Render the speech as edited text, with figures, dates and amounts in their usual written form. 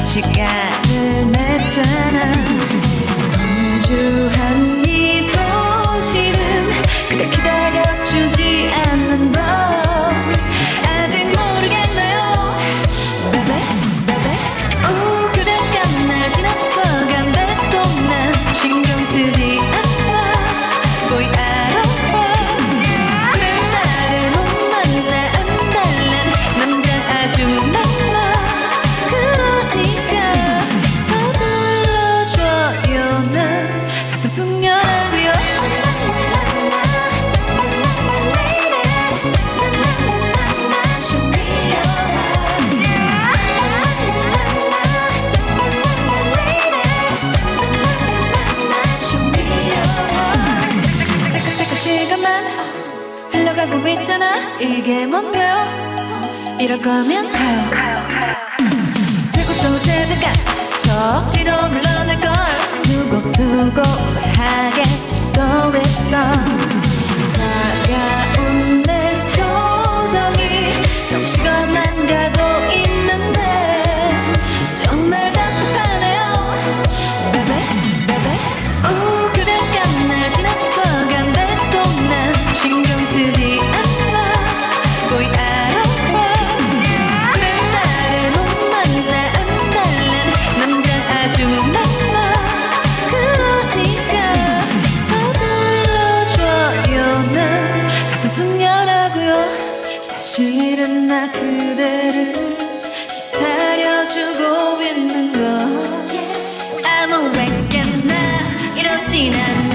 시간을 냈잖아. 분주한 이 도시는 그대 기다려주지 않는 법 아직 모르겠나요 baby baby. 오 그대가 날 지나쳐간데도 난 신경 쓰지 않아 거의 알아봐. 그래 나를 못 만나 안달난 남자 아주 많아. 그러니까 서둘러줘요. 난 바쁜 숙녀라고요. 시간만 흘러가고 있잖아. 이게 뭔데요? 이럴 거면 가요. 자꾸 또 제대가 저 뒤로 물러날걸. 두고두고 하게 될 수도 있어. 차가운 내 표정이 너무 시간만 가고 있는데 정말 답답하네요 baby baby. 오 그대가 날 지나쳐간데도 난 신경 쓰지 않아 거의 알아봐. 그래 나를 못 만나 안달난 남자 아주 많아. 그러니까 서둘러줘요. 난 바쁜 숙녀라고요. 사실은 나 그대를 기다려주고 있는 거 아무에게나 이렇진 않아.